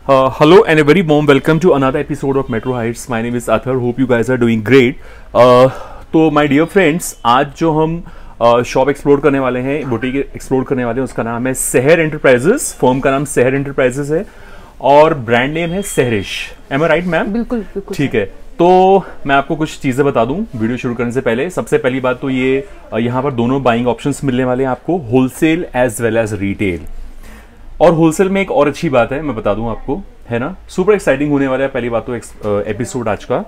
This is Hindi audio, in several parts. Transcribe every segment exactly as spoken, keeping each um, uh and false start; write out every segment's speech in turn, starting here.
Uh, hello and a very warm welcome to another episode of Metro Heights. My name is Athar. Hope you guys are doing great. Uh, तो my dear friends, आज जो हम शॉप uh, एक्सप्लोर करने वाले हैं, बुटीक एक्सप्लोर करने वाले हैं, उसका नाम है सहर एंटरप्राइजेस. फर्म का नाम सहर एंटरप्राइजेस है और ब्रांड नेम है Sahrish. Am I right ma'am? बिल्कुल बिल्कुल ठीक है. तो मैं आपको कुछ चीज़ें बता दूं वीडियो शुरू करने से पहले. सबसे पहली बात तो ये, यहाँ पर दोनों बाइंग ऑप्शंस मिलने वाले हैं आपको, wholesale as well as retail. और होलसेल में एक और अच्छी बात है, मैं बता दूं आपको, है ना, सुपर एक्साइटिंग होने वाला है. पहली बात तो एपिसोड आज का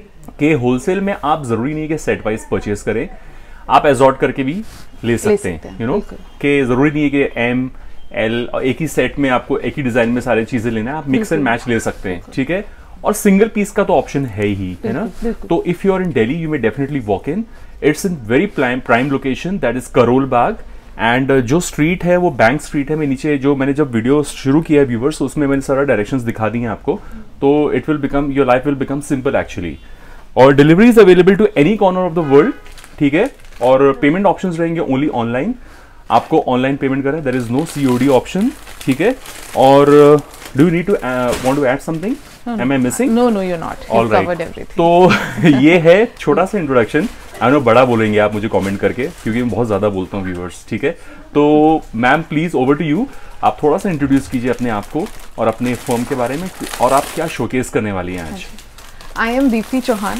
कि होलसेल में आप जरूरी नहीं कि सेट वाइज परचेज करें, आप एजॉर्ट करके भी ले सकते हैं. यू नो कि जरूरी नहीं है कि एम एल एक ही सेट में आपको एक ही डिजाइन में सारी चीजें लेना है, आप मिक्स एंड मैच ले सकते हैं. ठीक है. और सिंगल पीस का तो ऑप्शन है ही, है ना. तो if you are in Delhi you may definitely walk in. It's in very prime location, that is Karol Bagh. And uh, जो स्ट्रीट है वो बैंक स्ट्रीट है. मैं नीचे जो मैंने जब वीडियो शुरू किया है व्यूवर्स, उसमें मैंने सारा डायरेक्शंस दिखा दी हैं आपको. तो it will become, your life will become simple actually. और delivery is available to any corner of the world. ठीक है. और पेमेंट ऑप्शंस रहेंगे ओनली ऑनलाइन. आपको ऑनलाइन पेमेंट करें, there is no COD option. ठीक है. और do you need to want to add something? Am I missing? No no, you are not. All right. तो ये है छोटा सा इंट्रोडक्शन. आई नो बड़ा बोलेंगे आप मुझे कमेंट करके, क्योंकि मैं बहुत ज्यादा बोलता हूँ व्यूअर्स. ठीक है. तो ma'am please over to you. आप थोड़ा सा इंट्रोड्यूस कीजिए अपने आप को और अपने फर्म के बारे में, और आप क्या शोकेस करने वाली हैं आज. I am Deepti Chauhan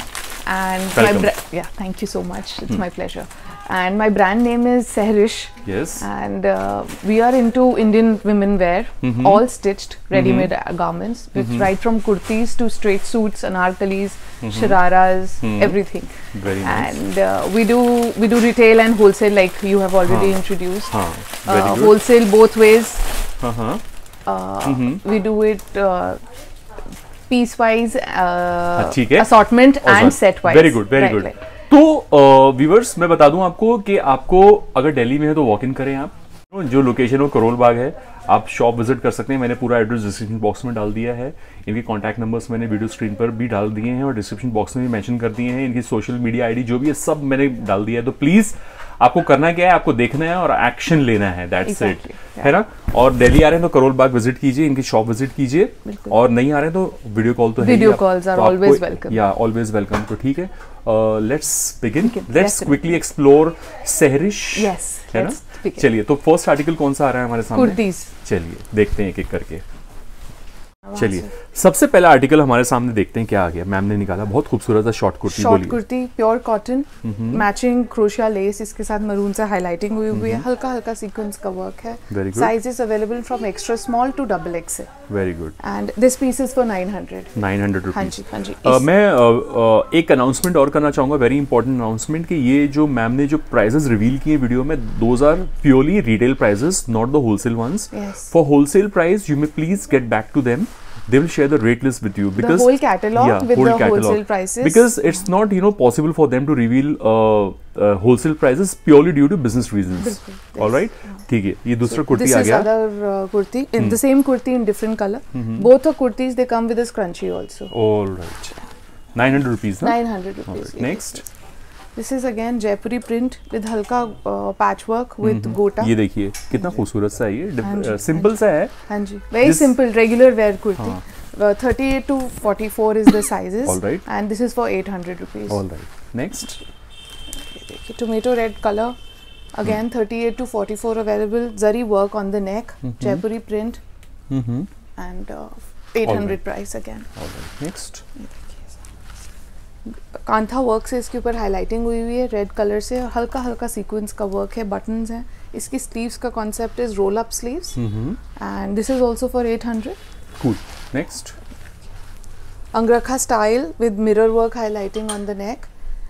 and my yeah thank you so much. It's my pleasure. And my brand name is Sehrish. Yes. And uh, we are into Indian women wear, mm-hmm. all stitched, ready-made mm-hmm. garments, which mm-hmm. right from kurtis to straight suits, anarkalis, mm-hmm. shararas, mm-hmm. everything. Very nice. And uh, we do we do retail and wholesale, like you have already huh. introduced. Huh. Very uh, good. Wholesale both ways. Uh-huh. Uh, mm-hmm. We do it uh, piece-wise, uh, assortment and set-wise. Very good. Very right, good. Like. तो व्यूवर्स uh, मैं बता दूं आपको कि आपको अगर दिल्ली में है तो वॉक इन करें आप. जो लोकेशन वो करोल बाग है, आप शॉप विजिट कर सकते हैं. मैंने पूरा एड्रेस डिस्क्रिप्शन बॉक्स में डाल दिया है. इनके कॉन्टैक्ट नंबर्स मैंने वीडियो स्क्रीन पर भी डाल दिए हैं और डिस्क्रिप्शन बॉक्स में भी मेंशन कर दिए हैं. इनकी सोशल मीडिया आईडी जो भी है सब मैंने डाल दिया है. तो प्लीज आपको करना क्या है, आपको देखना है और एक्शन लेना है. दैट्स इट, है ना. और दिल्ली आ रहे हैं तो करोल बाग विजिट कीजिए, इनकी शॉप विजिट कीजिए. और नहीं आ रहे हैं तो वीडियो कॉल तो है, video calls are always welcome. Yeah always welcome. तो ठीक है, let's begin. Let's quickly explore Sahrish. Yes, है ना. चलिए, तो फर्स्ट आर्टिकल कौन सा आ रहा है हमारे सामने? कुर्तीज. चलिए देखते हैं एक एक करके. चलिए, सबसे पहला आर्टिकल हमारे सामने देखते हैं क्या आ गया. मैम ने निकाला बहुत खूबसूरत सा short kurti. Short kurti, pure cotton, matching crochet lace, इसके साथ मरून से हाईलाइटिंग हुई हुई है. हल्का हल्का सीक्वेंस का वर्क है. Sizes available from extra small to double X. Very good. And this piece is for nine hundred. Nine hundred rupees. हाँ जी, हाँ जी. uh, मैं uh, uh, एक अनाउंसमेंट और करना चाहूंगा, वेरी इंपॉर्टेंट अनाउंसमेंट, कि ये जो मैम ने जो प्राइजेस रिवील किए वीडियो में, those are purely retail prices, not the wholesale ones. For wholesale price you may please get back to them. They will share the rate list with you, because the whole catalog yeah, with whole the catalog. wholesale prices, because it's not, you know, possible for them to reveal uh, uh, wholesale prices purely due to business reasons. All right. ठीक है. ये दूसरा कुर्ती आ गया. This is other uh, kurti in hmm. the same kurti in different color. Mm-hmm. Both the kurtis they come with a scrunchie also. All right. nine hundred rupees. No? nine hundred rupees. Right. Next. This is again Jaipuri print with हल्का पैचवर्क विद गोटा. ये देखिए कितना खूबसूरत सा है ये. सिंपल सा है. हाँ जी, very simple regular wear kurti. thirty-eight to forty-four is the sizes. All right. And this is for eight hundred rupees. All right. Next. देखिए tomato red color. Again thirty-eight to forty-four available. Zari work on the neck. Jaipuri print. And uh, eight hundred price again. All right. Next. Kantha work से इसके ऊपर हाईलाइटिंग हुई हुई है रेड कलर से. हल्का हल्का सीक्वेंस का वर्क है. बटन्स हैं. इसकी स्लीव्स का concept is roll up sleeves. And this is also for eight hundred. Cool. Next. Angrakha style with mirror work highlighting on the neck.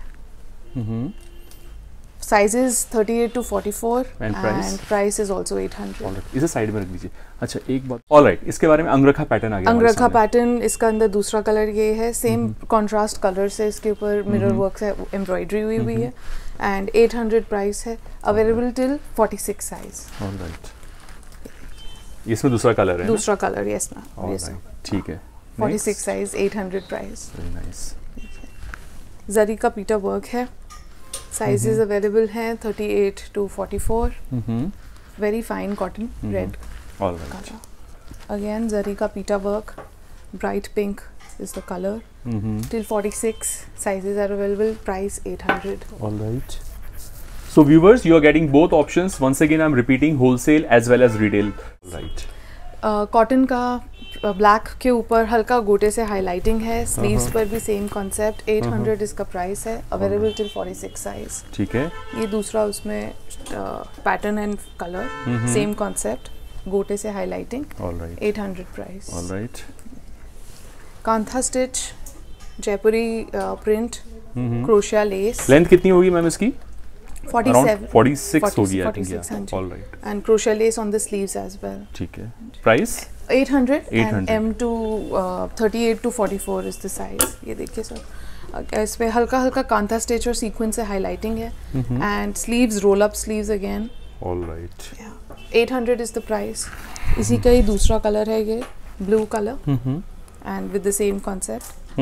Sizes thirty-eight to forty-four and price, and price is also eight hundred. All right. इसे साइड में रख दीजिए. अच्छा एक बात. All right. इसके बारे में अंगरखा पैटर्न आ गया. अंगरखा पैटर्न, इसका अंदर दूसरा कलर ये है. सेम कॉन्ट्रास्ट कलर से इसके ऊपर मिरर वर्क से एम्ब्रॉयडरी हुई हुई है. एंड eight hundred प्राइस है. Available till forty-six size. All right. इसमें दूसरा कलर है. दूसरा कलर, यस मैम. यस. ठीक है. forty-six size, eight hundred price. Very nice. Zari का पीटा वर्क है. Sizes mm-hmm. available हैं thirty-eight to forty-four. Mm-hmm. Very fine cotton, mm-hmm. red. All right. Again, zari ka pita work, bright pink is the color. Mm-hmm. Till forty-six sizes are available. Price eight hundred. All right. So viewers, you are getting both options. Once again, I'm repeating, wholesale as well as retail. Right. Cotton uh, का ब्लैक uh, के ऊपर हल्का गोटे से हाईलाइटिंग है. Sleeves uh-huh. पर भी same concept. eight hundred uh-huh. इसका प्राइस है. Available till forty-six size. ठीक है. ये दूसरा उसमें pattern and colour same concept, गोटे से highlighting. Alright. eight hundred price. Alright. Kantha stitch, Jaipuri print, क्रोशिया लेस. लेंथ कितनी होगी मैम इसकी? forty-seven. forty-six होगी आई थिंक. ऑलराइट. एंड क्रोशिया lace on the sleeves as well. ठीक है. Price eight hundred. and M to uh, thirty-eight to forty-four is the size. ये देखिए सर, इस पे हल्का हल्का कांथा स्टिच और सीक्वेंस से हाईलाइटिंग है. And sleeves roll up sleeves again. Alright. eight hundred is the price. इसी का ही दूसरा कलर है ये, blue colour and with the same concept.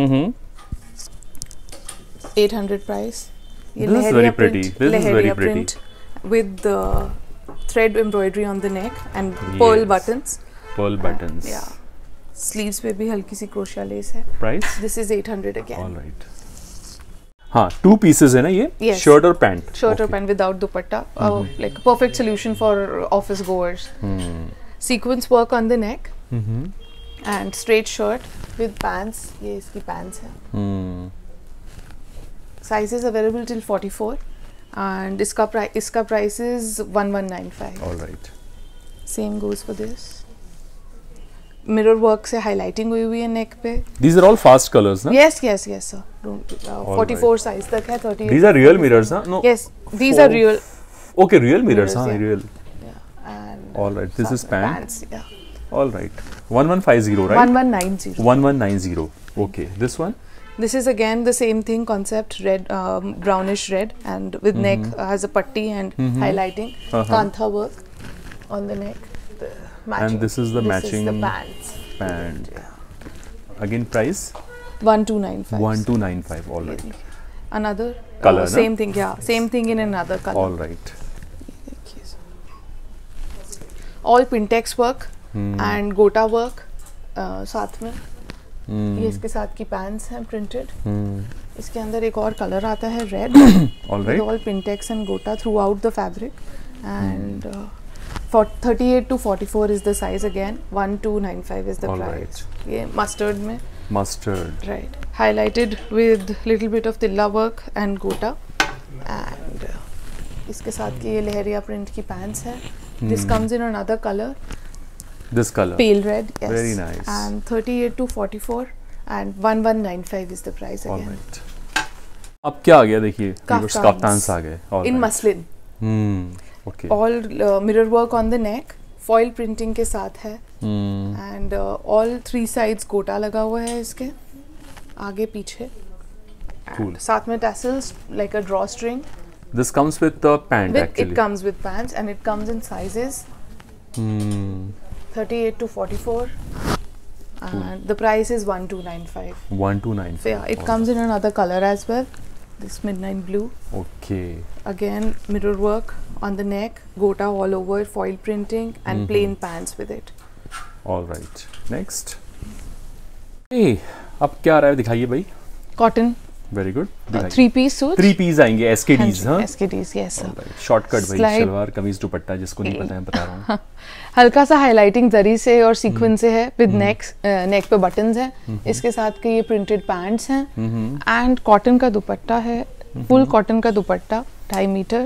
eight hundred price. ये This is very pretty. This is very pretty. With the thread embroidery on the neck and pearl Yes. buttons. Pearl buttons. Yeah. Sleeves पे भी हल्की सी क्रोशिया लेस है. Price? This is eight hundred again. All right. हाँ, two pieces है ना ये? Yes. Shirt और pant. Shirt okay. or pant without dupatta. Uh, like a perfect solution for office goers. Hmm. Sequence work on the neck. Mm-hmm. And straight shirt with pants. ये इसकी pants है. Hmm. Sizes available till forty-four. And इसका price इसका price is one one nine five. All right. Same goes for this. Mirror work से highlighting हुई हुई है neck पे. These are all fast colors, ना? Yes, yes, yes, sir. Uh, forty-four right. size तक है. thirty-eight. These are real mirrors, ना? No. Yes, these Four. are real. Okay, real mirrors, हाँ, yeah. real. Yeah. And All right. This is pant. Pants, yeah. All right. one one five zero, right? one one nine zero. one one nine zero. Okay. This one? This is again the same thing concept, red, um, brownish red, and with Mm-hmm. neck uh, has a patti and Mm-hmm. highlighting. Uh-huh. Kantha work on the neck. The matching. And this is the this matching is the pants. pant. Yeah. Again, price? one two nine five. one two nine five. All right. Another Color, uh, na? same thing, yeah. Same thing in another color. All right. All Pintex work Hmm. and Gota work uh, साथ में. Hmm. ये इसके साथ की pants हैं printed. Hmm. इसके अंदर एक और कलर आता है red. All right. With all Pintex and Gota throughout the fabric. And uh, for thirty-eight to forty-four is the size again. one two nine five is the All price. ये mustard में. Mustard. Right. Highlighted with little bit of tilla work and Gota. And uh, इसके साथ की ये लहरिया print की pants है. Hmm. This comes in another color. This color. Pale red. Yes. Very nice. And thirty-eight to forty-four. And one one nine five is the price All again. right. अब क्या आ गया देखिए? Kaftans. काफ्तान्स आ गए. All In right. muslin. Hmm. Okay. All uh, mirror work on the neck. Foil printing के साथ है. Hmm. And uh, all three sides गोटा लगा हुआ है इसके. आगे पीछे. Cool. साथ में tassels like a drawstring. This comes with the pant With, actually. it comes with pants and it comes in sizes Hmm. thirty-eight to forty-four. And the price is one two nine five. one two nine. So yeah, it comes in another color as well. This midnight blue. Okay. Again, mirror work on the neck, Gota all over, foil printing, and Mm-hmm. plain pants with it. All right. Next. Hey, अब क्या आ रहा है दिखाइए भाई. Cotton. Very good. Uh, three piece suits. Three piece आएंगे S K Ds, हाँ. S K Ds, yes sir. Shortcut भाई. Slide. शलवार कमीज दुपट्टा जिसको नहीं पता है बता रहा हूँ. हल्का सा हाईलाइटिंग जरी से और सीक्वेंस से है विद नेक नेक पे बटन्स हैं. इसके साथ के ये प्रिंटेड पैंट्स हैं एंड कॉटन का दुपट्टा है. फुल कॉटन का दुपट्टा ढाई मीटर.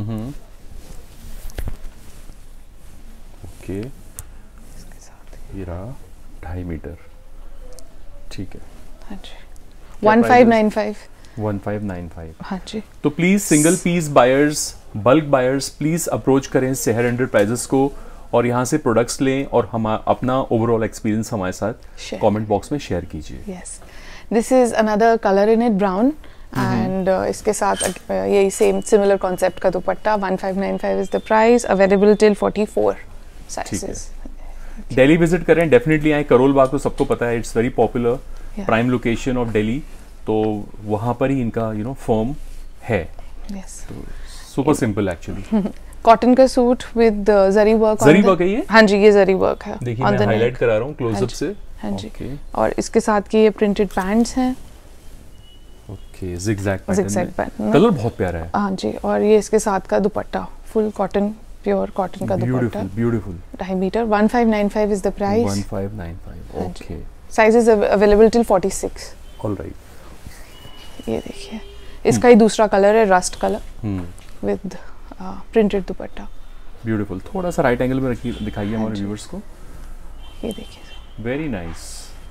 ओके. इसके साथ ये रहा ढाई मीटर. ठीक है. हाँ जी. One five nine five. One five nine five. हाँ जी. तो please single piece buyers, bulk buyers please approach करें सेहर एंटरप्राइजेस को और यहाँ से प्रोडक्ट्स लें और हम अपना ओवरऑल एक्सपीरियंस हमारे साथ कमेंट बॉक्स में शेयर कीजिए. Yes. This is another colour in it brown and इसके साथ uh, यही सेम सिमिलर कॉन्सेप्ट का dupatta. One five nine five is the price. Available till forty four sizes. Delhi visit करें, डेफिनेटली आए. करोल बाग तो सबको पता है, it's very popular prime location of Delhi. तो वहाँ पर ही इनका यू नो फर्म है. Yes. Super simple actually. Cotton का suit with zari work. Zari work है ये? हाँ जी, ये जरी वर्क है। देखिए मैं हाईलाइट करा रहा हूँ क्लोजअप से। हाँ जी, और इसके साथ की ये प्रिंटेड पैंट्स हैं। Okay, zigzag pattern, zigzag pattern, colour बहुत प्यारा है। हाँ जी, और ये इसके साथ का dupatta, full cotton, pure cotton का दुपट्टा, ब्यूटीफुल, ढाई metre. One five nine five is the price. One five nine five, okay. Sizes available till forty six. Alright, ये देखिए, इसका ही दूसरा कलर है, rust colour with printed dupatta. Beautiful. थोड़ा सा राइट एंगल में रखिए, दिखाइए हमारे व्यूअर्स को। ये देखिए, वेरी नाइस।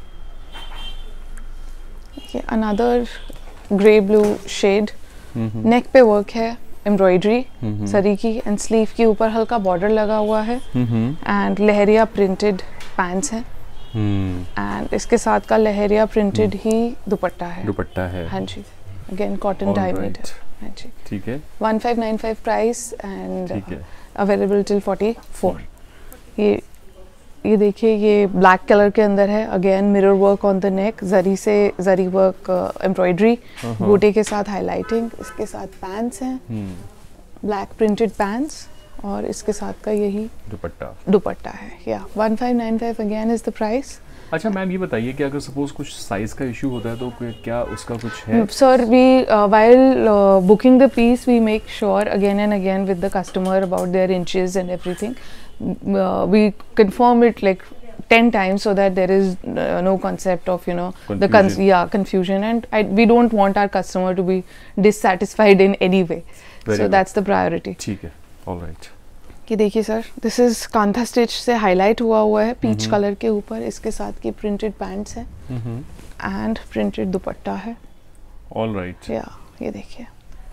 ये another grey blue shade, neck पे वर्क है, एम्ब्रॉयडरी सरी की, एंड स्लीव के ऊपर हल्का बॉर्डर लगा हुआ है, एंड लहरिया प्रिंटेड पैंट्स हैं, एंड इसके साथ का लहरिया प्रिंटेड ही दुपट्टा है। दुपट्टा है, हाँ जी, अगेन कॉटन ढाई मीटर। हाँ जी, ठीक है। One five nine five price and available till forty four. ये ये देखिए, ये ब्लैक कलर के अंदर है, again mirror work on the neck, zari से जरी वर्क एम्ब्रॉयडरी, गोटे के साथ हाईलाइटिंग। इसके साथ पैंट्स हैं, ब्लैक प्रिंटेड पैंट्स, और इसके साथ का यही दुपट्टा दुपट्टा है। Yeah one five nine five again is the price. अच्छा मैम, ये बताइए कि अगर सपोज कुछ साइज का इशू होता है तो क्या उसका कुछ है? Sir, we while booking the piece we make sure again and again with the customer about their inches and everything. We confirm it like ten times so that there is uh, no concept of, you know, confusion. the con yeah confusion, and I, we don't want our customer to be dissatisfied in any way. Very so good. That's the priority. ठीक है, all right. कि देखिए sir, this is kantha stitch से हाईलाइट हुआ हुआ है पीच कलर के ऊपर, इसके साथ की प्रिंटेड पैंट्स है एंड प्रिंटेड दुपट्टा है. All right. या ये देखिए,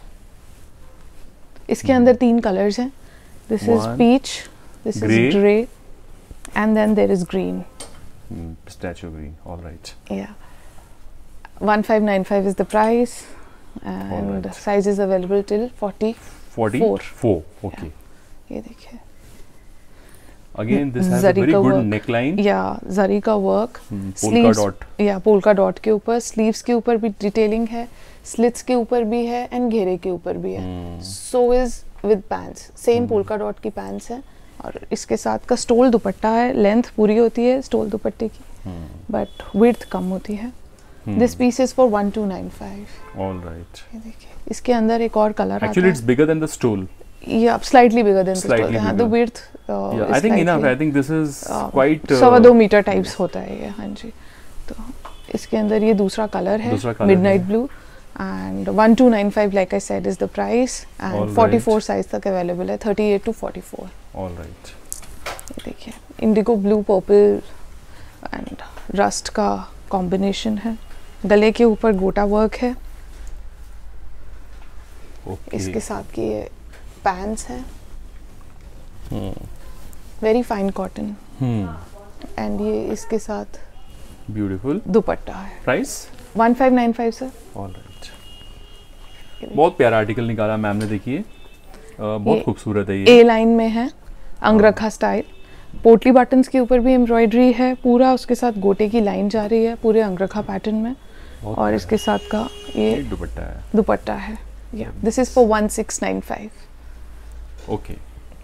इसके अंदर तीन कलर्स हैं. This is peach, this is grey, and then there is green. Mm, pistachio green. All right. Yeah. one five nine five is the price, and right. size is available till forty. Forty-four. Four. Okay. ये देखिए. Again, this has a very good neckline. Yeah, zari का work. Hmm, polka dot. Yeah, polka dot के ऊपर, sleeves के ऊपर भी detailing है, slits के ऊपर भी है, and घेरे के ऊपर भी है. Hmm. So is with pants. Same hmm. polka dot की pants है. और इसके साथ का स्टोल दुपट्टा है. लेंथ पूरी होती है स्टोल दुपट्टे की, बट विड्थ कम होती है. This piece is for one two nine five. All right. ये देखिए, इसके अंदर एक और कलर आता है. Actually it's bigger than the stole. या slightly bigger than the stole. हां, the width I think enough. I think this is quite सवा दो मीटर टाइप्स होता है ये. हाँ जी. तो इसके अंदर ये दूसरा कलर है, midnight blue, and one two nine five like I said is the price, and all forty-four right. size तक available है, thirty-eight to forty-four. All right. ये देखिए, indigo blue purple and rust का कॉम्बिनेशन है. गले के ऊपर गोटा वर्क है. okay. इसके साथ की ये पैंट्स हैं, वेरी फाइन कॉटन, एंड ये इसके साथ ब्यूटीफुल दुपट्टा है. Price one five nine five sir. All right. बहुत प्यारा आर्टिकल निकाला मैम ने, देखिए बहुत खूबसूरत है ये. ए लाइन में है, अंगरखा स्टाइल. पोटली बटन्स के ऊपर भी एम्ब्रॉयडरी है पूरा, उसके साथ गोटे की लाइन जा रही है पूरे अंगरखा पैटर्न में, और इसके साथ का ये दुपट्टा है. दुपट्टा है. Yeah this is for one six nine five. Okay.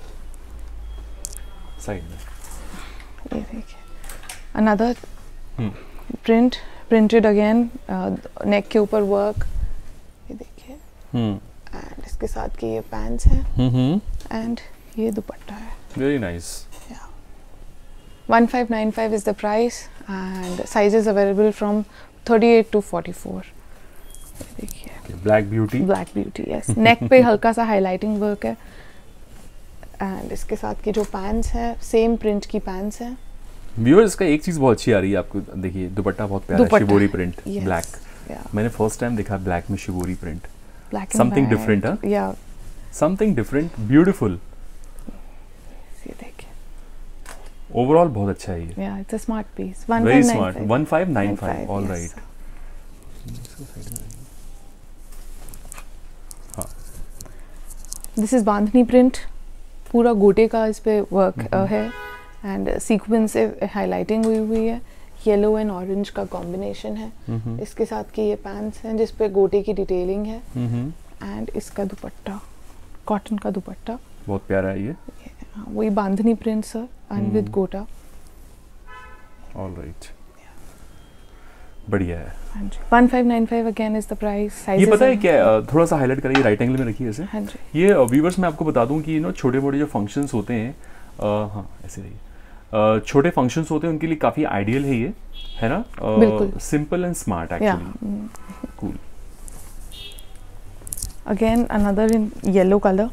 Side में ये देखिए, another print, printed again, neck के ऊपर वर्क. ये देखिए, एंड इसके साथ के ये पैंट्स हैं, एंड ये दुपट्टा है. Very nice. one five nine five is the price, and sizes available from thirty-eight to forty-four. देखिए, black beauty. Black beauty, yes. Neck पे हल्का सा हाईलाइटिंग वर्क है, एंड इसके साथ की जो पैंट्स हैं सेम प्रिंट की पैंट्स हैं. व्यूअर्स, इसका एक चीज बहुत अच्छी आ रही है आपको. देखिए, दुपट्टा बहुत प्यारा है, शिबोरी प्रिंट, ब्लैक. मैंने फर्स्ट टाइम देखा ब्लैक में shibori print. Black, something different. हाँ, या समथिंग डिफरेंट, ब्यूटीफुल. ये देखिए, ओवरऑल बहुत अच्छा है ये. Yeah it's a smart piece. Very smart. One five nine five. All right. हाँ, दिस इज बांधनी प्रिंट. पूरा गोटे का इस पे वर्क है, एंड सीक्वेंस से हाईलाइटिंग हुई हुई है. येलो एंड ऑरेंज का कॉम्बिनेशन है. इसके साथ के ये पैंट्स हैं जिस पे गोटे की डिटेलिंग है, एंड इसका दुपट्टा, कॉटन का दुपट्टा, बहुत प्यारा है ये, वही bandhani print sir and with gota. All right, बढ़िया है। हाँ जी, one five nine five again is the price. ये पता है क्या, थोड़ा सा हाईलाइट करिए, राइट एंगल में रखिए ऐसे। हाँ जी, ये व्यूवर्स मैं आपको बता दूं कि यू नो छोटे मोटे जो फंक्शंस होते हैं, uh, हाँ ऐसे रहिए, uh, छोटे फंक्शंस होते हैं उनके लिए काफ़ी आइडियल है ये, है ना? बिल्कुल, simple and smart actually, cool. Again another in yellow colour,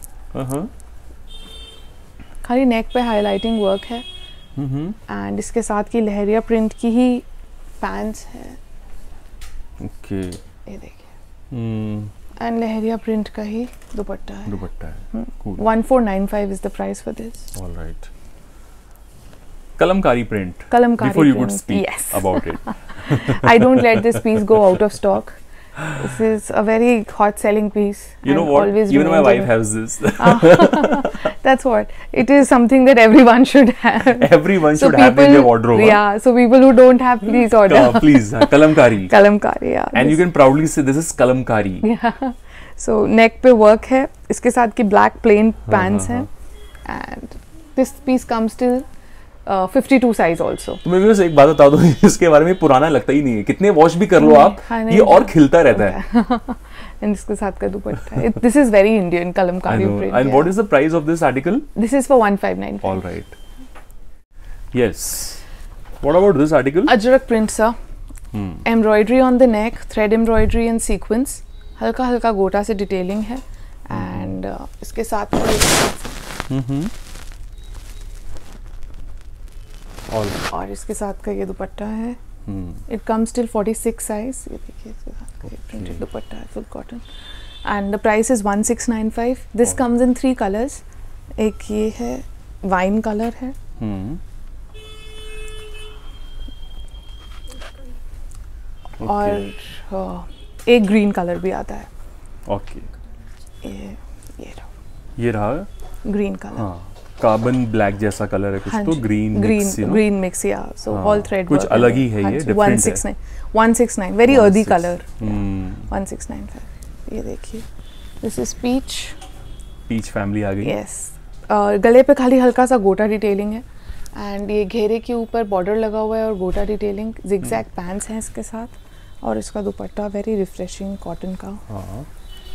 खाली नेक पे हाईलाइटिंग वर्क है एंड इसके साथ की लहरिया प्रिंट की ही पैंट्स है। ओके, ये देखिए, एंड लहरिया प्रिंट का ही दुपट्टा है। दुपट्टा है, cool. One four nine five is the price for this. All right, Kalamkari print. Kalamkari Before you print. would speak Yes. about it. I don't let this piece go out of stock. This is a very hot selling piece. You know and what? always Even my remains wife a- has this. Ah, that's what. It is something that everyone should have. Everyone So should have in people- their wardrobe. huh? Yeah, so people who don't have, please order. Uh, please, uh, kalamkari. Kalamkari, yeah. And you can proudly say this is kalamkari. Yeah. So neck पे work है, इसके साथ की black plain pants हाँ, हैं, and this piece comes till uh, fifty two size also. तो मैं भी बस एक बात बता दूं, इसके बारे में पुराना लगता ही नहीं है, कितने वॉश भी कर लो आप, हाँ, ये नहीं, और खिलता रहता है। And इसके साथ का दुपट्टा है। This is very Indian I kalamkari know. print. And yeah. what is the price of this article? This is for one five nine five. All right. Yes. What about this article? Ajrak print sir. Hmm. Embroidery on the neck, thread embroidery and sequence. हल्का हल्का गोटा से डिटेलिंग है एंड uh, इसके साथ Mm-hmm. All. और इसके साथ का ये दुपट्टा है। Hmm. It comes till forty six size. ये देखिए इसके साथ का प्रिंटेड दुपट्टा है, full cotton and the price is one six nine five. This comes in three colours, एक ये है वाइन कलर है, Hmm. और uh, एक ग्रीन कलर भी आता है। Okay. ये ये रहा ये रहा, ग्रीन कलर। हाँ, कार्बन ब्लैक जैसा कलर है कुछ, तो green green mix, you know, green mix, yeah so हाँ, ऑल थ्रेड कुछ अलग ही है, ये different one six nine one six nine very earthy colour. One six nine five. ये देखिए, this is peach. Peach family आ गई। यस, गले पे खाली हल्का सा गोटा डिटेलिंग है एंड ये घेरे के ऊपर बॉर्डर लगा हुआ है और गोटा डिटेलिंग, जिगजैग पैंट्स हैं इसके साथ, और इसका दुपट्टा वेरी रिफ्रेशिंग कॉटन का। हाँ,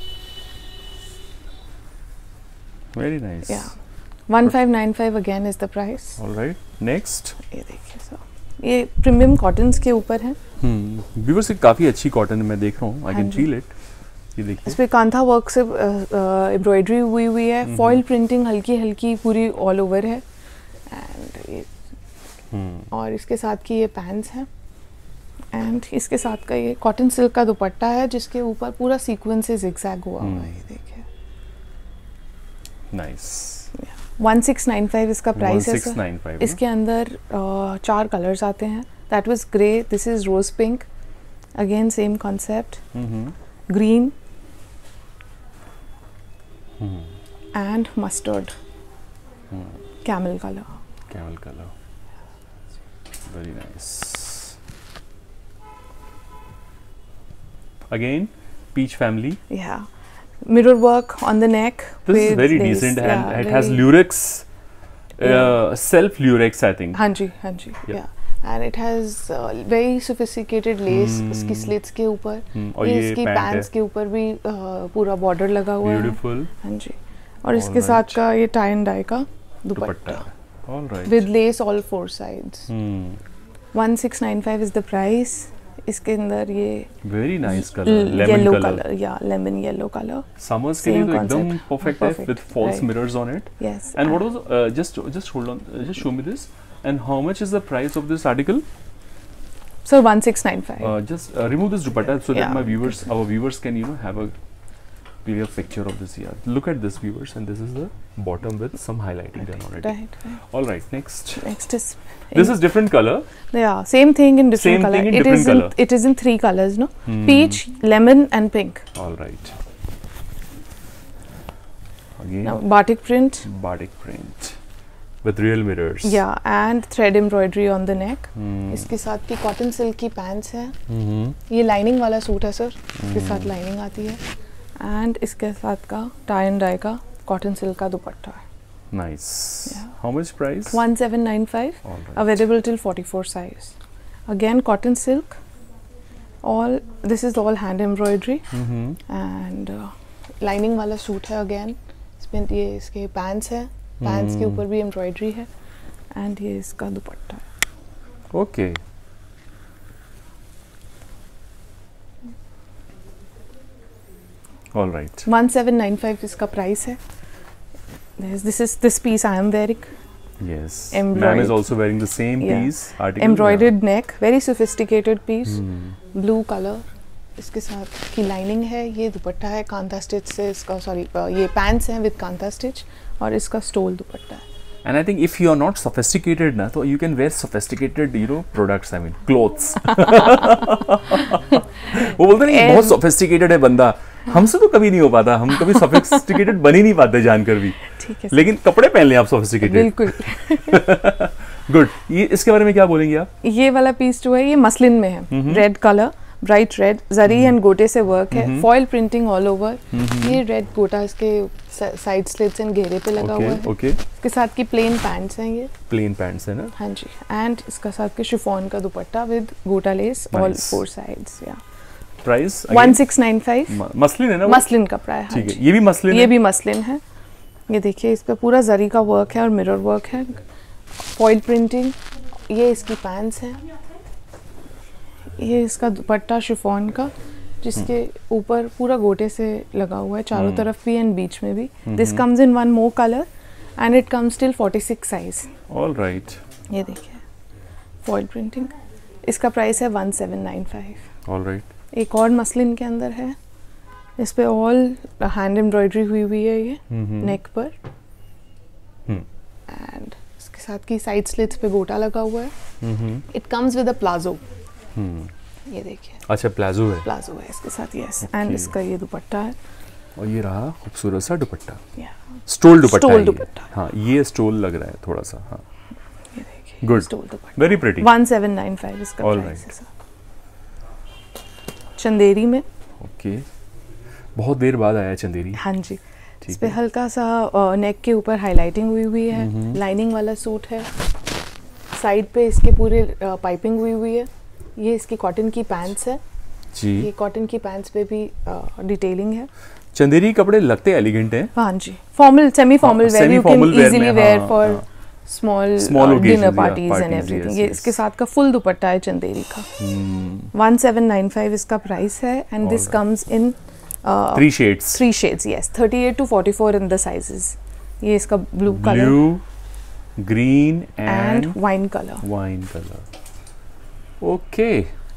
very nice. Yeah one five nine five again is the price. Alright, next. ये देखिए सर, ये प्रीमियम कॉटन्स के ऊपर है। हम्म, व्यूअर्स काफी अच्छी कॉटन मैं देख रहा हूँ, आई कैन फील इट। ये देखिए, इस पे कांथा वर्क से एम्ब्रॉयडरी हुई हुई है, फॉइल प्रिंटिंग हल्की हल्की पूरी ऑल ओवर है एंड ये, और इसके साथ की ये पैंट्स हैं एंड इसके साथ का ये कॉटन सिल्क का दुपट्टा है जिसके ऊपर पूरा सीक्वेंस से जिगजैग हुआ हुआ है। ये देखिए, nice. One six nine five इसका प्राइस है sir. One six nine five. इसके अंदर uh, चार कलर्स आते हैं। That was grey, this is rose pink, again same concept, green and mustard, camel colour. Camel colour, very nice. Again peach family. Yeah, mirror work on the neck. This is with very lace. decent, and Yeah, it has very- lurex, uh, Yeah. self lurex, I think. हाँ जी, हाँ जी, Yeah. yeah. And it has uh, very sophisticated lace Hmm. इसकी slits के ऊपर, Hmm, और ये ये इसकी pant pants है। के ऊपर भी uh, पूरा border लगा हुआ है। Beautiful. हाँ जी, और इसके Alright. साथ का ये tie and dye का dupatta. Dupatta All right. with lace all four sides. Hmm. One six nine five is the price. इसके अंदर ये Very nice color. Lemon yellow color. Colour, yeah lemon yellow colour. Summers के लिए Same तो एकदम concept. perfect है, Perfect, with false right. mirrors on it. Yes. And what was uh, just just hold on, uh, just show me this. And how much is the price of this article? So one six nine five. Uh, just uh, remove this dupatta so that Yeah. my viewers, our viewers can you know have a clear picture of this. Yeah, look at this, viewers, and this is the bottom with some highlighting done on it. Right, right. All right, next. Next is This is different color. yeah, same thing in different Same color. thing in it different is color. In, it is in three colors, no? Hmm. Peach, lemon, and pink. All right. Again, Now batik print. batik print with real mirrors. Yeah, and thread embroidery on the neck. Hmm. इसके साथ की cotton silk की pants है। Mm-hmm. ये lining वाला सूट है सर, इसके साथ lining आती है, and इसके साथ का tie and dye का cotton silk का दुपट्टा है। Nice. Yeah. How much price? one seven nine five. Right. Available till forty-four size. Again cotton silk. All this is all hand embroidery. Mm-hmm. And uh, lining वाला सूट है again. इसमें ये इसके pants है. Pants के ऊपर भी embroidery है. And ये इसका दुपट्टा है. Okay. All right. one seven nine five इसका price है. This, this is this piece I am wearing. Yes. Ma'am is also wearing the same yeah. piece. Article. Embroidered yeah. neck, very sophisticated piece. Hmm. Blue color. इसके साथ की लाइनिंग है. ये दुपट्टा है कांता स्टिच से. इसका सॉरी ये पैंट्स हैं विद कांता स्टिच और इसका स्टोल दुपट्टा है. And I think if you are not sophisticated ना तो you can wear sophisticated you know products I mean clothes. वो बोलते नहीं बहुत sophisticated है बंदा. हमसे तो कभी नहीं हो पाता. हम कभी sophisticated बन ही नहीं पाते जानकर भी. ठीक है. लेकिन कपड़े पहन लें आप sophisticated. बिल्कुल. Good. ये इसके बारे में क्या बोलेंगे आप? ये वाला पीस जो है ये मसलिन में है. Red colour. Bright red zari and गोटे से वर्क है. Foil printing all over. ये रेड गोटा इसके साइड स्लिट्स एंड घेरे पे लगा okay, हुआ है. okay. इसके साथ की प्लेन पैंट्स हैं. ये प्लेन पैंट्स है ना. हाँ जी. एंड इसका साथ के शिफॉन का dupatta with gota lace all four sides. Yeah price one six nine five. Muslin है ना. मसलिन का प्राइस. ठीक है. ये भी मसलिन ये भी मसलिन है. ये देखिए इस पे पूरा जरी का वर्क है और मिरर वर्क है. Foil printing. ये इसकी पैंट्स हैं. ये इसका दुपट्टा शिफॉन का जिसके ऊपर पूरा गोटे से लगा हुआ है चारों तरफ भी एंड बीच में भी. This comes in one more colour and it comes till forty-six size. All right. ये देखिए फॉइल प्रिंटिंग. इसका प्राइस है one seven nine five. All right. एक और मसलिन के अंदर है. इस पे ऑल हैंड एम्ब्रॉयडरी हुई हुई है ये नेक पर. एंड इसके साथ की साइड स्लिट्स पे गोटा लगा हुआ है. It comes with a palazzo. Hmm. ये देखिए. अच्छा प्लाजो है. प्लाजो है इसके साथ. यस. एंड इसका ये दुपट्टा है. और ये रहा खूबसूरत सा dupatta. yeah. Stole dupatta. Stole dupatta. हाँ ये स्टोल लग रहा है थोड़ा सा. हाँ ये देखिए. Good. Stole dupatta. Very pretty. one seven nine five इसका प्राइस है. चंदेरी में. ओके. बहुत देर बाद आया चंदेरी. हाँ जी. इस पे हल्का सा नेक के ऊपर हाईलाइटिंग हुई हुई है. लाइनिंग वाला सूट है. साइड पे इसके पूरे पाइपिंग हुई हुई है. ये इसकी कॉटन की पैंट्स है जी. ये कॉटन की पैंट्स पे भी डिटेलिंग है. चंदेरी कपड़े लगते एलिगेंट हैं. हाँ जी. Formal semi formal wear you can easily wear for small dinner parties and everything. ये इसके साथ का फुल दुपट्टा है चंदेरी का. one seven nine five इसका प्राइस है. And this comes in three shades. Three shades. Yes. thirty-eight to forty-four in the sizes. ये इसका blue colour. Blue green and wine colour. Wine colour. Okay.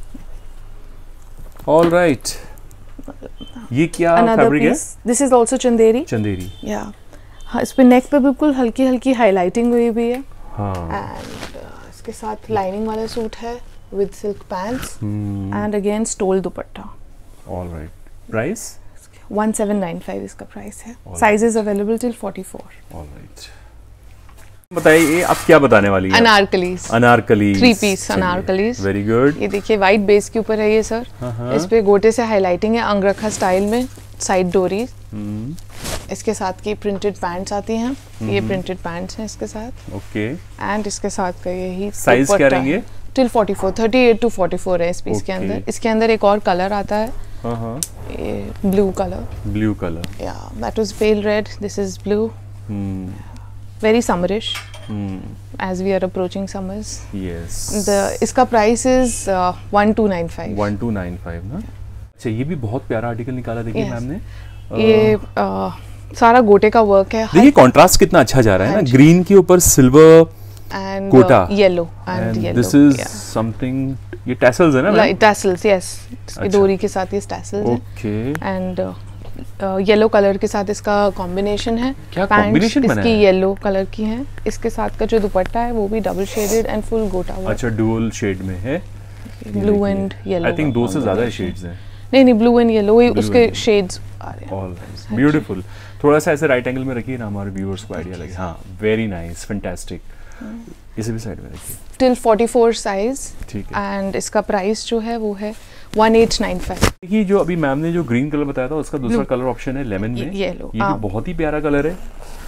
All right. ये क्या फैब्रिक है? This is also Chanderi. Chanderi. Yeah हाँ. इस पे नेक पे बिल्कुल हल्की हल्की हाईलाइटिंग हुई हुई है. हाँ. एंड uh, इसके साथ लाइनिंग वाला सूट है with silk pants and again stole dupatta. All right. Price one seven nine five इसका प्राइस है. Sizes available till forty-four. All right. बताइए आप क्या बताने वाली हैं? Anarkalis. Anarkalis. Three piece anarkalis. Very good. ये देखिए वाइट बेस के ऊपर है ये सर. इस पे गोटे से हाईलाइटिंग है अंगरखा स्टाइल में. साइड डोरी. इसके साथ की प्रिंटेड पैंट्स आती हैं. ये प्रिंटेड पैंट्स हैं इसके साथ. ओके. एंड इसके साथ का यही साइज क्या रहेंगे? Till forty-four. thirty-eight to forty-four है इस पीस के अंदर. इसके अंदर एक और कलर आता है. ये blue colour. Blue colour. Yeah that was pale red. This is blue. Very summerish. Hmm. As we are approaching summers. Yes. The इसका price is uh, one two nine five. one two nine five ना. अच्छा ये भी बहुत प्यारा आर्टिकल निकाला देखिए मैम ने. ये uh, सारा गोटे का वर्क है. देखिए कॉन्ट्रास्ट कितना अच्छा जा रहा है ना. ग्रीन के ऊपर silver and gota. Yellow and yellow. This is something. ये टैसल्स है ना. Like tassels, yes. इसकी डोरी के साथ ये tassels है. Okay. And येलो कलर के साथ इसका कॉम्बिनेशन है. क्या कॉम्बिनेशन बना है? इसकी येलो कलर की है. इसके साथ का जो दुपट्टा है वो भी डबल शेडेड एंड फुल गोटा हुआ. अच्छा डुअल शेड में है. Blue and yellow. I think दो से ज्यादा शेड्स हैं. नहीं नहीं ब्लू एंड येलो ही उसके शेड्स आ रहे हैं. All right. ब्यूटीफुल. थोड़ा सा ऐसे राइट एंगल में रखिए ना हमारे व्यूअर्स को आइडिया लगे. हाँ वेरी नाइस फैंटास्टिक. इसे भी साइड में रखिए. Till forty-four size. ठीक है. एंड इसका प्राइस जो है वो है one eight nine five. देखिए जो अभी मैम ने जो ग्रीन कलर बताया था उसका दूसरा कलर ऑप्शन है लेमन में. येलो. ये भी बहुत ही प्यारा कलर है.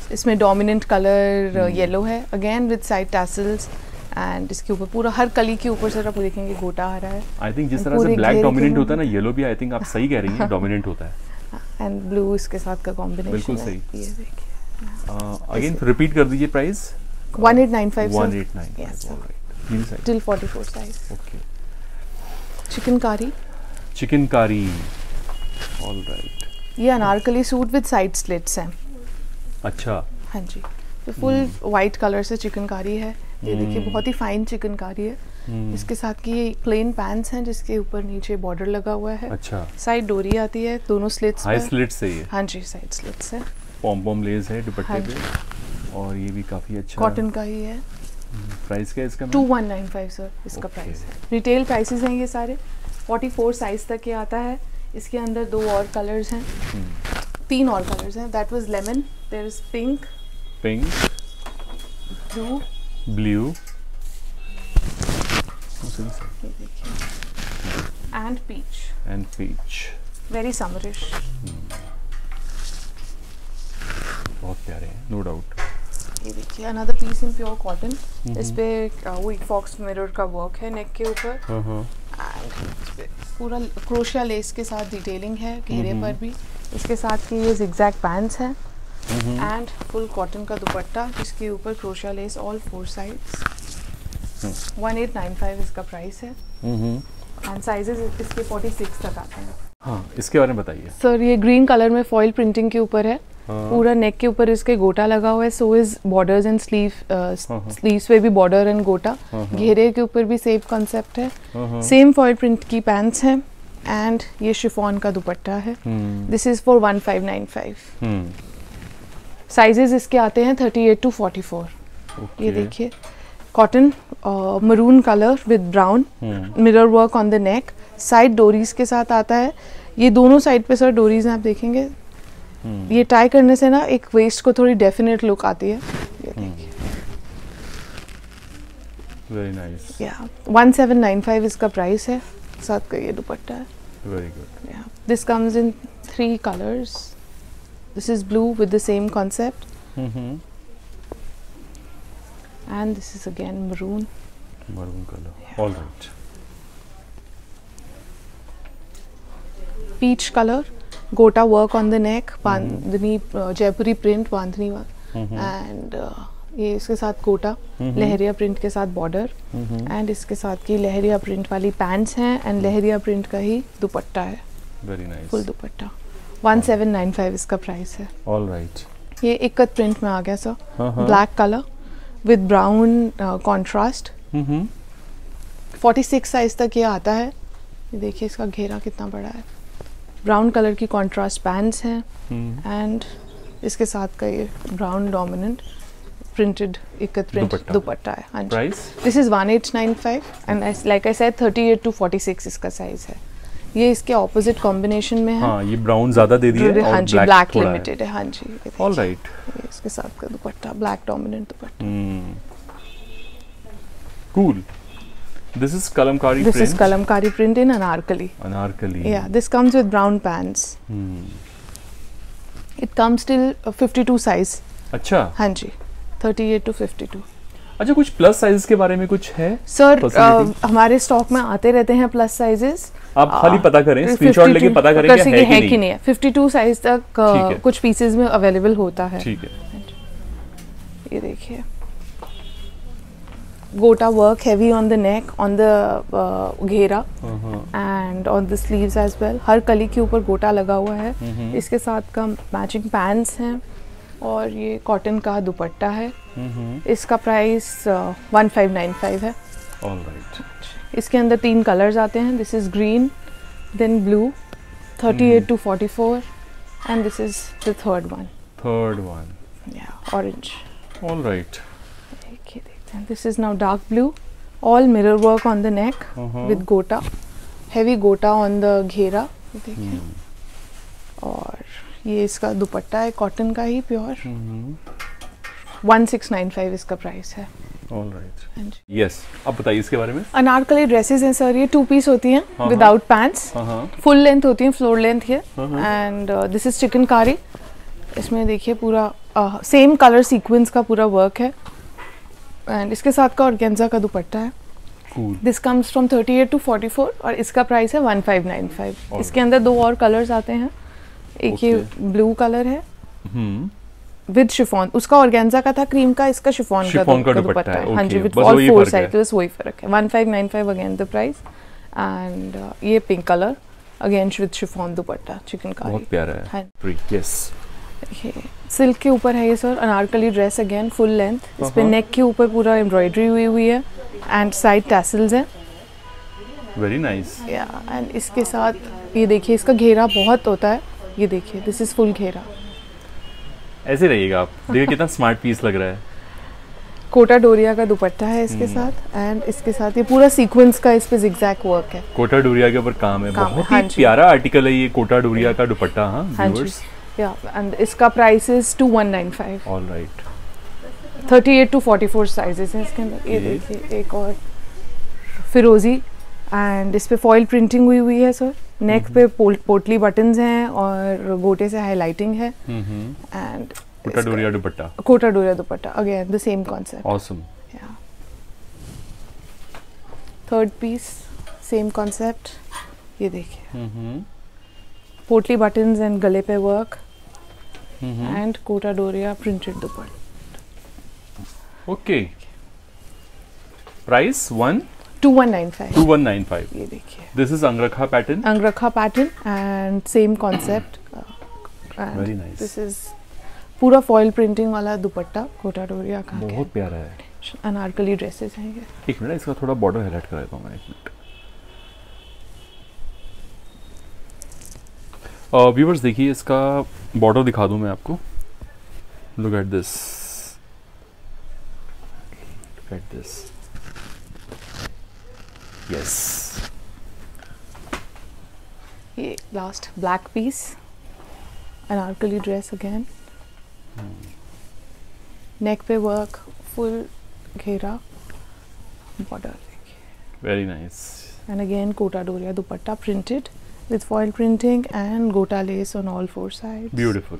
इसमें डोमिनेंट कलर येलो है, again with side tassels, and इसके ऊपर पूरा हर कली के ऊपर सर आप देखेंगे गोटा आ रहा है। आई थिंक जिस तरह से ब्लैक डोमिनेंट होता है ना, येलो भी आई थिंक आप सही कह रही हैं, डोमिनेंट होता है। एंड ब्लू इसके साथ का कॉम्बिनेशन बिल्कुल है। सही। ये देखिए अगेन रिपीट कर दीजिए price. One eight nine five one eight nine five, all right. Till forty four size. Okay. Chikankari, chikankari, all right. ये anarkali suit with side slits हैं। अच्छा। हाँ जी, तो फुल वाइट कलर से चिकन कारी है। ये देखिए बहुत ही फाइन चिकन कारी है। इसके साथ की ये प्लेन पैंट्स हैं जिसके ऊपर नीचे बॉर्डर लगा हुआ है। अच्छा। साइड डोरी आती है दोनों स्लिट्स हाई पर। स्लिट्स है ये। हाँ जी, साइड स्लिट्स है। पॉम पॉम लेस है दुपट्टे हाँ पे, और ये भी काफी अच्छा कॉटन का ही है। प्राइस क्या है इसका? Two one nine five sir इसका प्राइस है। रिटेल प्राइसेस हैं ये सारे। फोर्टी फोर साइज तक ये आता है। इसके अंदर दो और कलर्स हैं, तीन और कलर्स हैं। That was lemon, there is pink, pink, blue, blue and peach, and peach. Very summerish. बहुत प्यारे हैं, नो डाउट। ये देखिए another piece in pure cotton. इस पे व्हीट फॉक्स मिरर का वर्क है नेक के ऊपर, एंड पूरा क्रोशिया लेस के साथ डिटेलिंग है घेरे पर भी। इसके साथ के ये जिगजैग पैंट्स हैं, एंड फुल कॉटन का दुपट्टा जिसके ऊपर crochet lace all four sides. One eight nine five इसका प्राइस है, एंड साइजेस इसके फोर्टी सिक्स तक आते हैं। हाँ, इसके बारे में बताइए सर। ये ग्रीन कलर में फॉइल प्रिंटिंग के ऊपर है। हाँ। पूरा नेक के ऊपर इसके गोटा लगा हुआ है। So is borders and sleeve, sleeves पे भी बॉर्डर एंड गोटा। घेरे के ऊपर भी सेम कॉन्सेप्ट है। सेम फॉइल प्रिंट की पैंट्स हैं, एंड ये शिफॉन का दुपट्टा है। This is for one five nine five. Sizes इसके आते हैं thirty eight to forty four. ये देखिए cotton maroon colour with brown, mirror work on the neck, side डोरीज के साथ आता है। ये दोनों साइड पे सर डोरीज हैं, आप देखेंगे। Hmm. ये टाई करने से ना एक वेस्ट को थोड़ी डेफिनेट लुक आती है। ये देखिए very nice. Yeah one seven nine five इसका प्राइस है। साथ का ये दुपट्टा है। Very good. Yeah this comes in three colours. This is blue with the same concept, and this is again maroon. Maroon colour, all right. Peach colour, gota work on the neck, bandhani Jaipuri print bandhani and ये इसके साथ गोटा लहरिया प्रिंट के साथ बॉर्डर, एंड इसके साथ की लहरिया प्रिंट वाली पैंट्स हैं, एंड लहरिया प्रिंट का ही दुपट्टा है। Very nice. Full dupatta. One seven nine five इसका प्राइस है। ऑलराइट। ये इक्कत प्रिंट में आ गया sir. Black colour with brown contrast. Forty six size तक ये आता है। ये देखिए इसका घेरा कितना बड़ा है। ब्राउन कलर की कॉन्ट्रास्ट पैंट्स हैं, एंड इसके साथ का ये brown dominant printed ikat print dupatta है। हाँ जी। This is one eight nine five, and like I said thirty eight to forty six इसका साइज है। ये इसके ऑपोजिट कॉम्बिनेशन में है। हाँ, ये ब्राउन ज्यादा दे दिया है और हाँ जी, ब्लैक ब्लैक लिमिटेड है। हाँ जी, ऑलराइट। ये इसके साथ का dupatta black dominant dupatta. Cool. This is kalamkari this print. This is kalamkari print in anarkali. Anarkali. Yeah, this comes with brown pants. Hmm. It comes till uh, fifty-two size. अच्छा। हाँ जी, thirty-eight to fifty-two. अच्छा, कुछ प्लस साइज के बारे में कुछ है? सर uh, हमारे स्टॉक में आते रहते हैं प्लस साइजेस। आप खाली पता करें, स्क्रीनशॉट लेके पता करें कि है, है कि नहीं है। fifty-two साइज तक uh, कुछ पीसेस में अवेलेबल होता है। ठीक है। ये देखिए gota work heavy on the neck, on the uh, घेरा, and on the sleeves as well. हर कली के ऊपर गोटा लगा हुआ है। इसके साथ का मैचिंग पैंट्स हैं, और ये कॉटन का दुपट्टा है। इसका price one five nine five है। ऑलराइट। इसके अंदर तीन कलर्स आते हैं। This is green, then blue, thirty eight to forty four, and this is the third one. Third one, yeah orange. All right. And this is now dark blue, all mirror work on the neck uh-huh. with gota, heavy gota on the घेरा। देखिए hmm. और ये इसका दुपट्टा है कॉटन का ही pure. One six nine five इसका प्राइस है। ऑलराइट। यस, अब बताइए इसके बारे में। अनारकली ड्रेसेस हैं सर। ये टू पीस होती हैं विदाउट पैंट्स, फुल लेंथ होती हैं, फ्लोर लेंथ है, and this is chikankari. इसमें देखिए पूरा सेम कलर सीक्वेंस का पूरा वर्क है एंड इसके साथ का ऑर्गेन्जा का दुपट्टा है। This comes from thirty eight to forty four और इसका प्राइस है वन फाइव नाइन फाइव। इसके अंदर दो और कलर्स आते हैं, एक okay. ये ब्लू कलर है विद शिफॉन, उसका ऑर्गेन्जा का था क्रीम का, इसका शिफॉन का, का दुपट्टा है। हाँ जी, विद ऑल फोर साइकिल्स, वही फर्क है। One five nine five again the price. And ये pink colour again with chiffon dupatta, chikankari, बहुत प्यारा है। हाँ। यस, ये सिल्क के ऊपर है ये sir, anarkali dress again full length. इस पे नेक के ऊपर पूरा एम्ब्रॉयडरी हुई हुई है एंड साइड टैसल्स हैं। Very nice. या एंड इसके साथ ये देखिए, इसका घेरा बहुत होता है, ये देखिए दिस इज फुल घेरा। ऐसे रहिएगा आप, देखिए कितना स्मार्ट पीस लग रहा है। कोटा डोरिया का दुपट्टा है इसके साथ एंड इसके साथ ये पूरा सीक्वेंस का इस पे जिगजैग वर्क है। कोटा डोरिया के ऊपर काम है, बहुत ही प्यारा आर्टिकल है ये कोटा डोरिया का दुपट्टा। हाँ व्यूअर्स, या एंड इसका price is two one nine five. All right, thirty eight to forty four sizes हैं इसके अंदर। ये देखिए एक और फिरोजी एंड इस पे फॉइल प्रिंटिंग हुई हुई है सर। नेक पे पोटली बटन्स हैं और गोटे से हाईलाइटिंग है and Kota Doria dupatta. Kota Doria dupatta again the same concept. Awesome. Yeah third piece same concept, ये देखिए पोटली बटन्स एंड गले पे work and Kota Doria printed dupatta. Okay, price one two one nine five. Two one nine five. ये देखिए, this is angrakha pattern. Angrakha pattern and same concept. Very nice. This is पूरा फॉइल प्रिंटिंग वाला दुपट्टा कोटा डोरिया का, बहुत प्यारा है। अनारकली ड्रेसेस हैं ये। एक मिनट, इसका थोड़ा बॉर्डर हाईलाइट कर देता हूं मैं, एक मिनट। व्यूअर्स देखिए, इसका बॉर्डर दिखा दूं मैं आपको। Look at this, look at this. Yes, ये last black piece, anarkali dress again, neck पे वर्क, फुल घेरा, बॉर्डर देखिए। Very nice. And again Kota Doria dupatta printed with foil printing and gota lace on all four sides. Beautiful.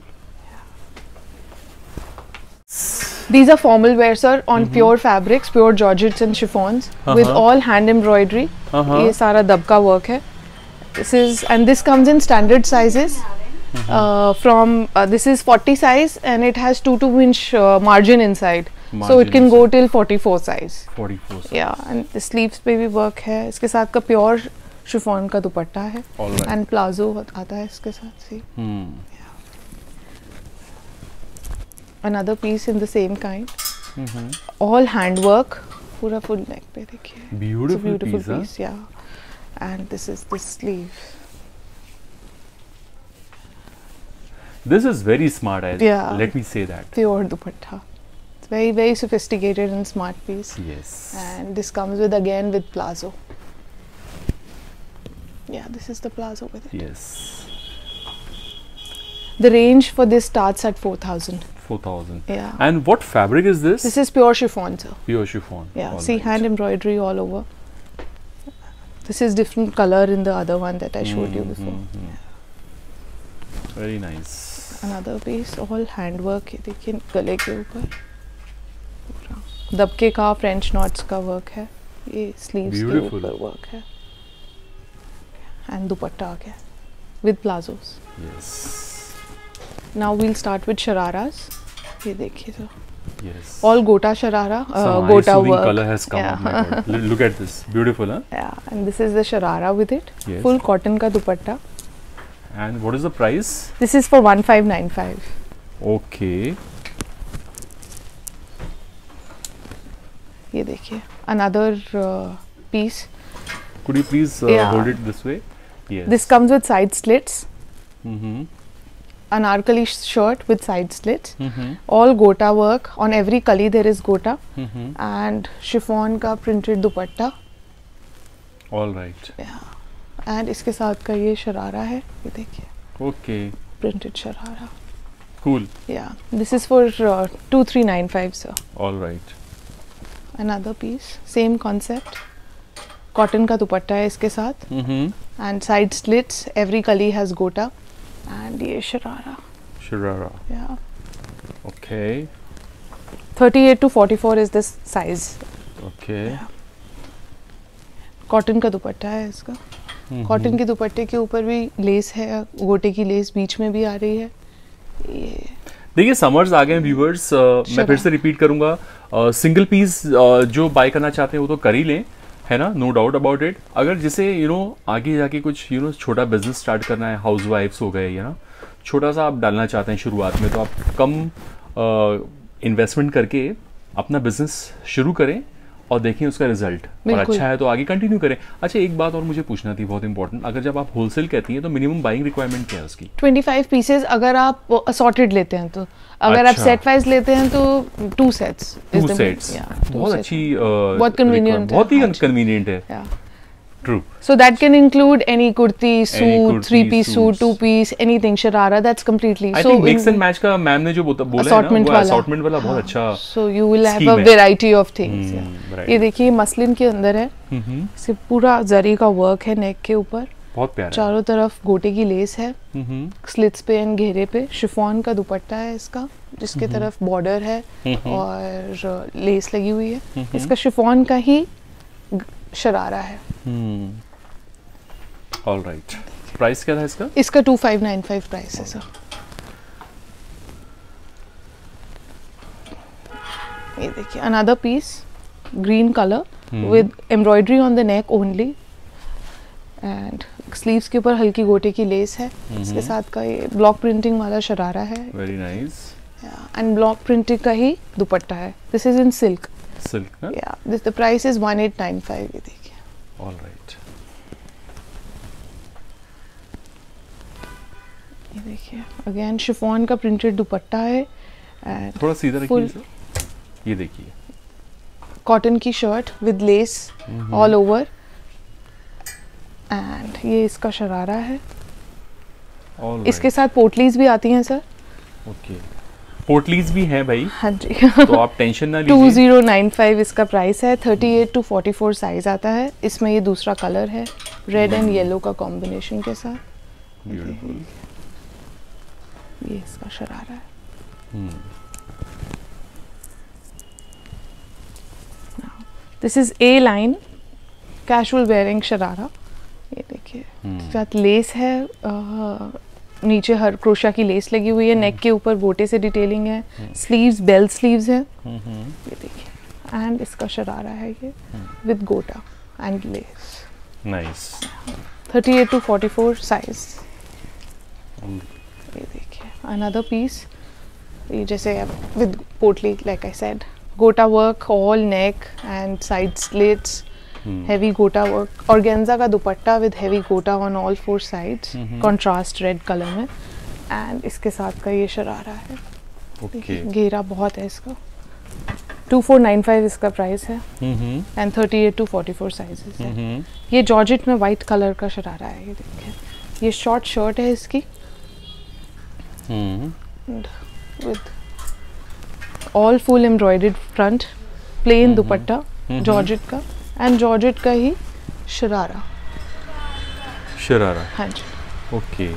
These are formal wear sir, on mm-hmm. pure fabrics, pure georgettes and chiffons uh-huh. with all hand embroidery. Uh-huh. ये सारा दबका work है. This is and this comes in standard sizes. Mm-hmm. uh, from uh, this is forty size and it has two two inch uh, margin inside. Margin so it can inside. Go till forty-four size. forty-four size. Yeah, and the sleeves पे भी work है. इसके साथ का pure शिफॉन का दुपट्टा है एंड प्लाजो आता है इसके साथ ही। Another piece in the same kind, all hand work, पूरा फुल नेक पे देखिए। Beautiful piece, yeah and this is the sleeve. This is very smart, let me say that. Pure dupatta, it's very very sophisticated and smart piece. Yes, and this comes with again with palazzo. Yeah, this is the plazo with it. Yes. The range for this starts at four thousand. four thousand. Yeah. And what fabric is this? This is pure chiffon, sir. Pure chiffon. Yeah. All See, right. hand embroidery all over. This is different color in the other one that I showed mm-hmm. you before. Mm-hmm. Yeah. Very nice. Another piece, all handwork. ये देखिए गले के ऊपर दबके का French knots का work है. ये sleeves के ऊपर work है. And dupatta again with plazos. Yes. Now we'll start with shararas. ये देखिए तो. Yes. All gota sharara, uh, Some gota work. color has come. Yeah. Oh my God. Look at this, beautiful, huh? Yeah, and this is the sharara with it. Yes. Full cotton ka dupatta. And what is the price? This is for one five nine five. Okay. ये देखिए another uh, piece. Could you please uh, yeah. hold it this way? Yes. This comes with side slits. Mm-hmm. Anarkali shirt with side slits. Mm-hmm. All gota work. On every kali there is gota. Mm-hmm. And chiffon का printed dupatta. All right. Yeah. And इसके साथ का ये शरारा है. ये देखिए. Okay. Printed sharara. Cool. Yeah. This is for uh, two three nine five, sir. All right. Another piece. Same concept. Cotton का दुपट्टा है इसके साथ एंड साइड स्लिट्स, एवरी कली हैज गोटा एंड ये sharara sharara yeah okay thirty-eight to forty-four is this size. Okay cotton का दुपट्टा है इसका. कॉटन के दुपट्टे के ऊपर भी लेस है, गोटे की लेस बीच में भी आ रही है. ये देखिए समर्स आ गए व्यूवर्स, मैं फिर से रिपीट करूंगा, सिंगल पीस जो बाय करना चाहते हैं वो तो कर ही लें, है ना, नो डाउट अबाउट इट. अगर जिसे यू नो आगे जाके कुछ यू नो छोटा बिजनेस स्टार्ट करना है, हाउस वाइफ्स हो गए, या ना छोटा सा आप डालना चाहते हैं शुरुआत में, तो आप कम इन्वेस्टमेंट करके अपना बिजनेस शुरू करें और देखें उसका रिजल्ट, और अच्छा है तो आगे कंटिन्यू करें. अच्छा एक बात और मुझे पूछना थी, बहुत इंपॉर्टेंट, अगर जब आप होलसेल कहती हैं तो मिनिमम बाइंग रिक्वायरमेंट क्या है उसकी? twenty-five पीसेस अगर आप असॉर्टेड लेते हैं तो. अगर अच्छा. आप सेट वाइज लेते हैं तो टू सेट्स. टू सेट्स बहुत अच्छी, बहुत कन्वीनियंट, बहुत ही कन्वीनियंट है. True. So that can include any kurti, suit, three piece suit, two piece, anything, sharara. That's completely. I so think mix and match का मैम ने जो बोला है ना, वो assortment वाला बहुत अच्छा. So you will have a variety of things. ये देखिए मसलिन के अंदर है, सिर्फ पूरा जरी का वर्क है नेक के ऊपर, बहुत प्यारा. चारों तरफ गोटे की लेस है, स्लिट्स पे एंड घेरे पे. शिफॉन का दुपट्टा है इसका, जिसके तरफ बॉर्डर है और लेस लगी हुई है. इसका शिफॉन का ही शरारा है. All right. प्राइस क्या था इसका? इसका two five nine five price है सर. ये देखिए another piece, green colour with embroidery on the neck only, and sleeves के ऊपर हल्की गोटे की लेस है. इसके साथ का ये ब्लॉक प्रिंटिंग वाला शरारा है. Very nice. And block printing का ही दुपट्टा है. This is in silk. Silk ना? Yeah this the price is one eight nine five. ये देखिए. All right. ये देखिए अगेन शिफॉन का प्रिंटेड दुपट्टा है. एंड थोड़ा सीधा रखिए सर. ये देखिए कॉटन की shirt with lace all over, and ये इसका शरारा है. right. इसके साथ पोटलीज भी आती हैं सर. ओके, पोटलीज भी हैं भाई. हाँ जी. तो आप टेंशन ना लीजिए. two zero nine five इसका प्राइस है. thirty-eight to forty-four साइज आता है. इसमें ये दूसरा कलर है, रेड एंड येलो का कॉम्बिनेशन के साथ. ब्यूटीफुल. ये इसका शरारा है. This is a line casual wearing sharara. ये देखिए साथ लेस है, आ, नीचे हर क्रोशा की लेस लगी हुई है. नेक के ऊपर गोटे से डिटेलिंग है. स्लीव्स बेल स्लीव्स है. ये देखिए एंड इसका शरारा है ये with gota and lace. Nice. thirty-eight to forty-four size. ये देखिए अनदर पीस, ये जैसे with potli like I said, gota work all neck and side slits, heavy gota work, organza का दुपट्टा with heavy gota on all four sides, contrast red color में, and इसके साथ का ये शरारा है. okay. घेरा बहुत है इसका. two four nine five इसका प्राइस है, and thirty-eight to forty-four sizes है. ये जॉर्जेट में वाइट कलर का शरारा है. ये देखिए ये शॉर्ट शर्ट है इसकी with all full embroidered front, plain dupatta georgette का, एंड जॉर्जेट का ही शरारा. शरारा. हाँ जी. Okay.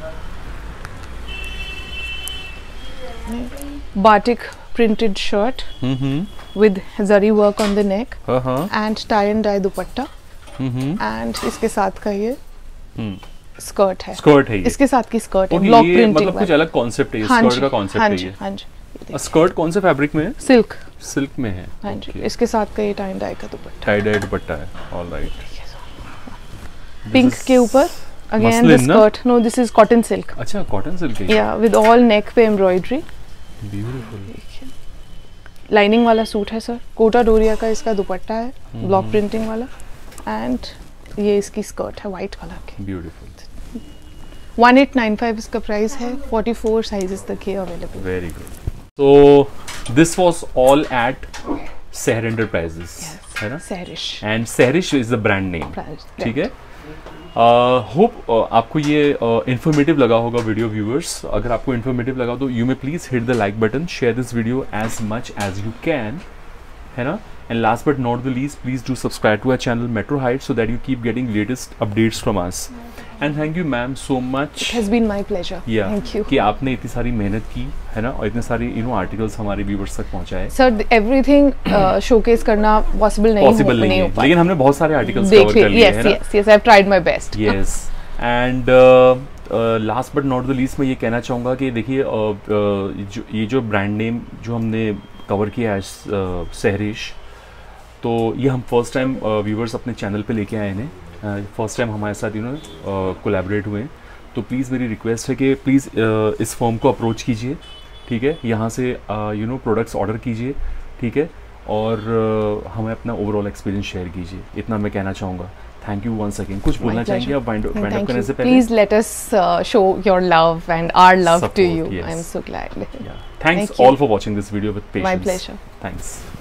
Batik printed shirt with zari work on the neck and tie and dye dupatta, and इसके साथ का ये स्कर्ट है. स्कर्ट है ये. इसके साथ की स्कर्ट है. Block printing. मतलब कुछ अलग कॉन्सेप्ट है. स्कर्ट का कॉन्सेप्ट है ये. हाँ जी. स्कर्ट कौन से फैब्रिक में है? सिल्क. सिल्क में है. हाँ जी. okay. इसके साथ का ये टाई डाई का दुपट्टा. टाई डाई दुपट्टा है. All right. पिंक के ऊपर again the skirt. No this is cotton silk. अच्छा कॉटन सिल्क है. या विद ऑल नेक पे एम्ब्रॉयडरी. ब्यूटीफुल. लाइनिंग वाला सूट है सर. कोटा डोरिया का इसका दुपट्टा है, ब्लॉक प्रिंटिंग वाला, एंड ये इसकी स्कर्ट है वाइट कलर की. Beautiful. one eight nine five इसका प्राइस है. forty-four साइजेस तक है available. Very good. So this was all at Seher Enterprises, है ना? Sehrish. And Sehrish is the brand name. ठीक है. होप uh, uh, आपको ये इन्फॉर्मेटिव uh, लगा होगा वीडियो व्यूअर्स. अगर आपको इन्फॉर्मेटिव लगा तो you may please hit the like button, share this video as much as you can, है ना. And last but not the least, please do subscribe to our channel Metro Heights so that you keep getting latest updates from us. And thank you ma'am so much. It has been my pleasure. Yeah. Thank you. कि आपने इतनी सारी मेहनत की है ना, और इतने सारे यू नो आर्टिकल्स हमारे व्यूअर्स तक पहुंचाए. Sir, everything शोकेस करना पॉसिबल नहीं पॉसिबल नहीं है, लेकिन हमने बहुत सारे आर्टिकल्स कवर कर लिए हैं ना. Yes, yes, I've tried my best. Yes. And last but not the least मैं ये कहना चाहूँगा कि देखिए uh, uh, जो ये जो ब्रांड नेम जो हमने कवर किया है सहरिश, तो ये हम फर्स्ट टाइम व्यूवर्स अपने चैनल पे लेके आए हैं. फर्स्ट टाइम हमारे साथ यू नो कोलैबोरेट हुए हैं. तो प्लीज़ मेरी रिक्वेस्ट है कि प्लीज़ uh, इस फर्म को अप्रोच कीजिए, ठीक है. यहाँ से यू नो प्रोडक्ट्स ऑर्डर कीजिए, ठीक है. और uh, हमें अपना ओवरऑल एक्सपीरियंस शेयर कीजिए. इतना मैं कहना चाहूँगा. Thank you once again. कुछ बोलना चाहेंगे आप वाइंड अप करने से पहले? Please let us show your love and our love to you. I am so glad. Thanks all for watching this video with patience. My pleasure. Thanks.